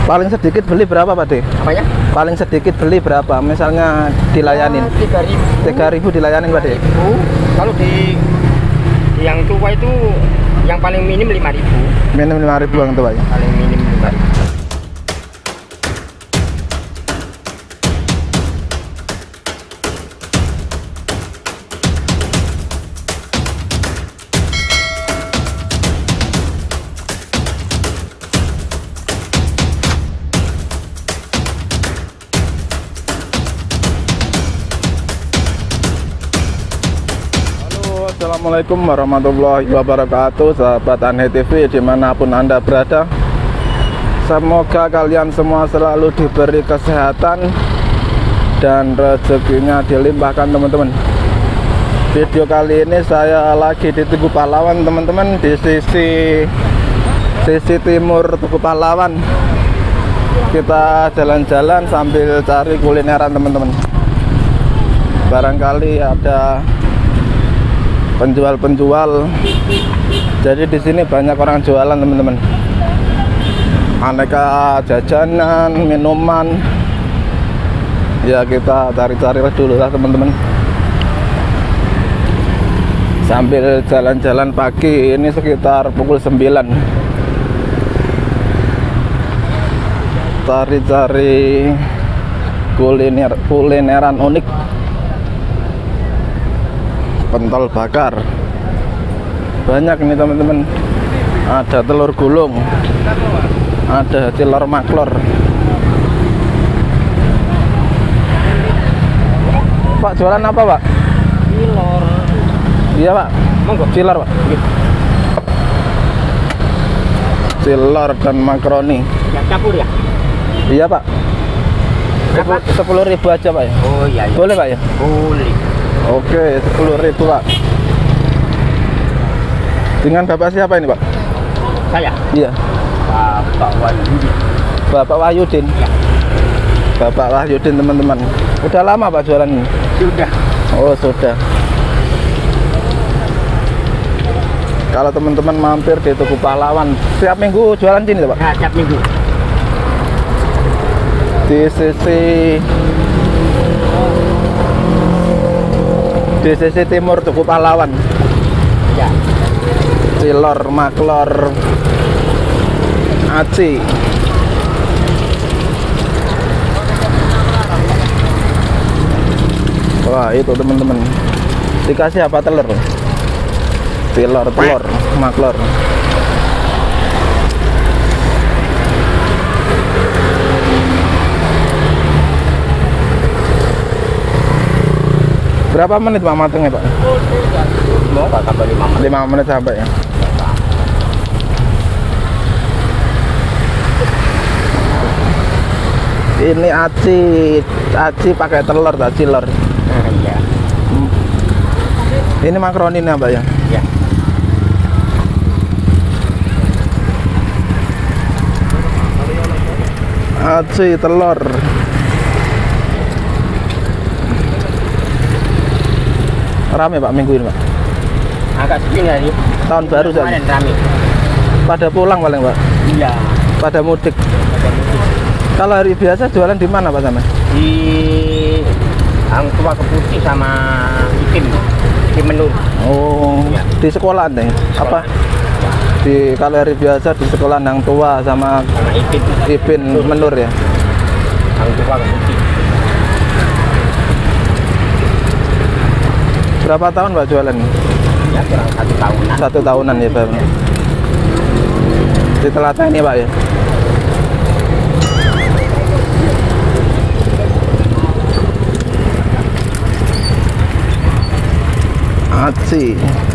Paling sedikit beli berapa Pak De? Apanya? Paling sedikit beli berapa? Misalnya dilayanin 3.000 dilayanin Pak De? Kalau di yang tua itu yang paling minim 5.000. Minim 5.000 yang tua ya? Paling minim 5.000. Assalamualaikum warahmatullahi wabarakatuh, sahabat Anhe TV dimanapun Anda berada. Semoga kalian semua selalu diberi kesehatan dan rezekinya dilimpahkan teman-teman. Video kali ini saya lagi di Tugu Pahlawan teman-teman, di sisi timur Tugu Pahlawan. Kita jalan-jalan sambil cari kulineran teman-teman. Barangkali ada penjual-penjual. Jadi di sini banyak orang jualan teman-teman, aneka jajanan, minuman. Ya kita cari-cari dulu lah teman-teman, sambil jalan-jalan pagi. Ini sekitar pukul 9. Cari-cari kulineran unik. Pentol bakar banyak nih teman-teman, ada telur gulung, ada cilor maklor. Pak jualan apa Pak? Cilor. Iya Pak, Monggo. cilor Pak. Cilor dan makaroni. Ya campur ya? Iya Pak. Berapa? 10.000 aja Pak ya? Oh iya, iya. Boleh Pak ya? Boleh. Oke, 10.000 Pak. Dengan Bapak siapa ini Pak? Saya? Iya. Bapak Wahyudin. Bapak Wahyudin. Ya. Bapak Wahyudin teman-teman. Udah lama Pak jualan ini? Sudah. Oh sudah. Kalau teman-teman mampir di Tugu Pahlawan, setiap minggu jualan sini Pak? Nah, tiap minggu. Di sisi timur Tugu Pahlawan. Ya. Cilor, maklor, aci. Wah itu teman-teman, dikasih apa telur? Telur, maklor. Berapa menit Pak matengnya Pak? Mau Pak tambah 5 menit. 5 menit sampai ya. Ini aci pakai telur tak cilor. Iya. Ini makaroni nih Pak ya? Ya. Aci telur. Rame Pak minggu ini Pak? Agak sepi hari. Tahun baru kemarin saja. rame. Pada pulang paling Pak? Iya. Pada mudik. Kalau hari biasa jualan di mana Pak sama? Di Hang Tua Keputih sama Ipin Menur. Oh, ya. Di sekolah deh. Apa? Di kalau hari biasa di sekolah Hang Tua sama Ipin Menur ya. Hang Tua Keputih. Berapa tahun Pak jualan? Ya kurang 1 tahunan. 1 tahunan ya Pak. Di Telaten ini Pak ya. Aci.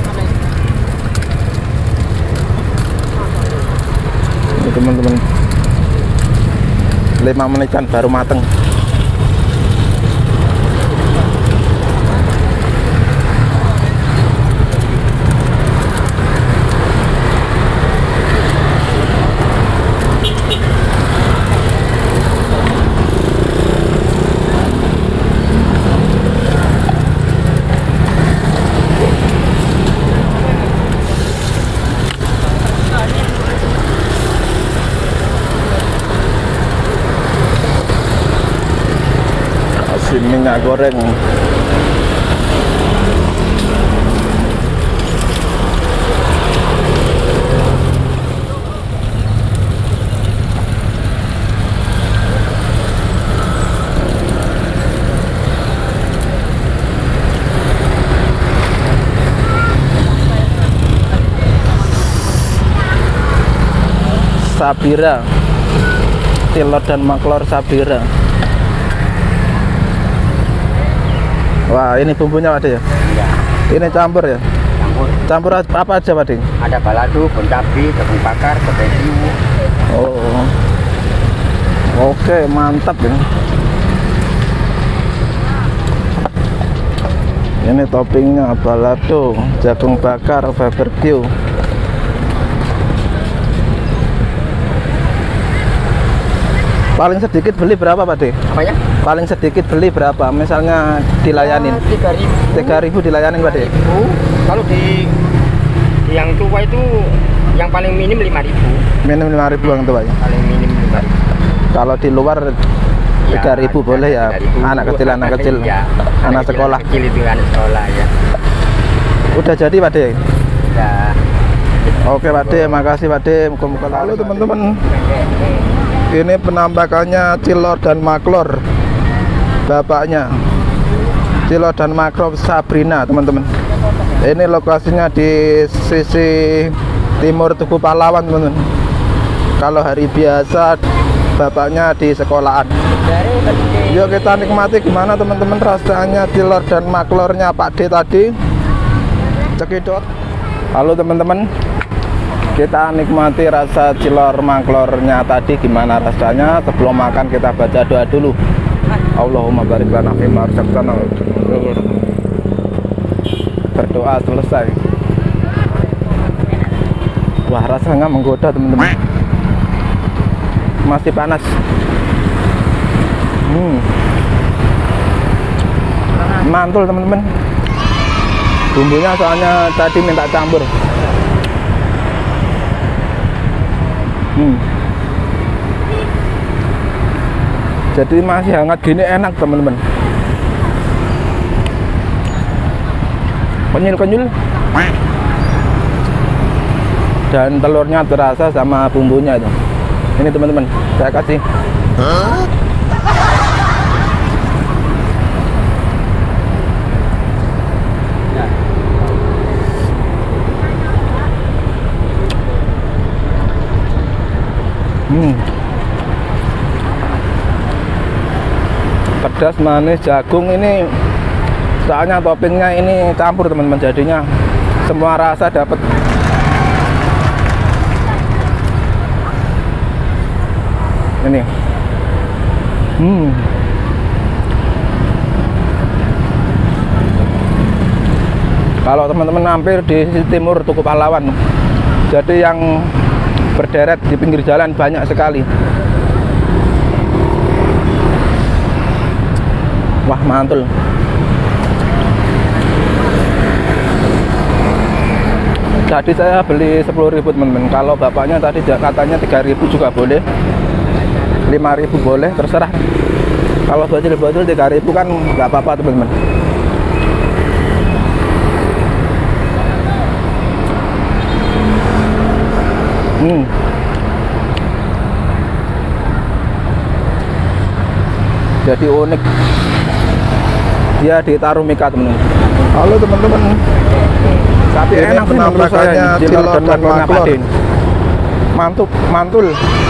Ini teman-teman, 5 menitan baru mateng. isi minyak goreng. Sabira, Tilor dan Maklor Sabira. Wah, ini bumbunya Pak De ya? Iya. Ini campur ya? Campur. Campur apa aja Pak De? Ada balado, bon cabe, jagung bakar, kebenciu. Oh. Oke, mantap ini. Ini toppingnya balado, jagung bakar, barbecue. Paling sedikit beli berapa Pak De? Apa ya? Paling sedikit beli berapa? Misalnya dilayanin 3.000. 3.000 dilayanin Pak De? Kalau di yang tua itu yang paling minim 5.000. Minim 5.000 yang tua ya? Paling minim 5.000. Kalau di luar 3.000 boleh ya? 3.000. Anak kecil Ya, anak sekolah. kecil itu anak sekolah ya. Udah jadi Pak De? Ya. Oke Pak De, makasih Pak De. Muka-muka. Halo teman-teman, ini penampakannya Tilor dan Maklor, bapaknya Tilor dan Maklor Sabrina teman-teman. Ini lokasinya di sisi timur Tugu Pahlawan teman-teman. Kalau hari biasa bapaknya di sekolahan. Yuk kita nikmati gimana teman-teman rasanya Tilor dan Maklornya Pak De tadi. Cekidot. Halo teman-teman, kita nikmati rasa Tilor Maklornya tadi gimana rasanya. Sebelum makan kita baca doa dulu. Allahumma barik lana fima razaqtana. Berdoa selesai. Wah, rasanya menggoda teman-teman. Masih panas. Mantul teman-teman. Bumbunya soalnya tadi minta campur. Jadi masih hangat gini enak teman-teman. Kenyal-kenyal. Dan telurnya terasa sama bumbunya itu. Ini teman-teman, saya kasih. Pedas, manis, jagung ini soalnya toppingnya ini campur teman-teman, jadinya semua rasa dapat. Ini kalau teman-teman mampir di sisi timur Tugu Pahlawan, jadi yang berderet di pinggir jalan banyak sekali. Wah, mantul. Tadi saya beli 10.000 teman-teman. Kalau bapaknya tadi katanya 3.000 juga boleh, 5.000 boleh, terserah. Kalau bocil-bocil 3.000 kan nggak apa-apa teman-teman. Jadi unik, dia ditaruh mika teman-teman. Halo teman-teman, tapi enak penampakannya Tilor dan Maklor. Mantul.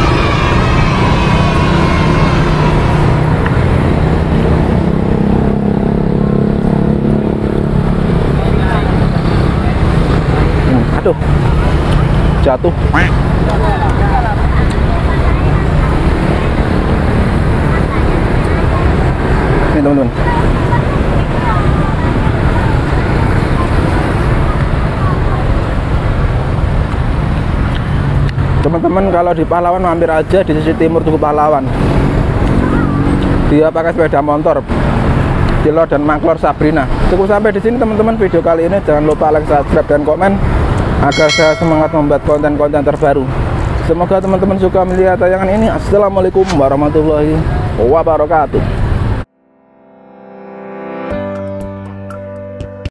Aduh, jatuh. Ini teman-teman. Teman-teman kalau di Pahlawan mampir aja di sisi timur Tugu Pahlawan. Dia pakai sepeda motor. Tilor dan Maklor Sabrina. Cukup sampai di sini teman-teman video kali ini. Jangan lupa like, subscribe, dan komen agar saya semangat membuat konten-konten terbaru. Semoga teman-teman suka melihat tayangan ini. Assalamualaikum warahmatullahi wabarakatuh.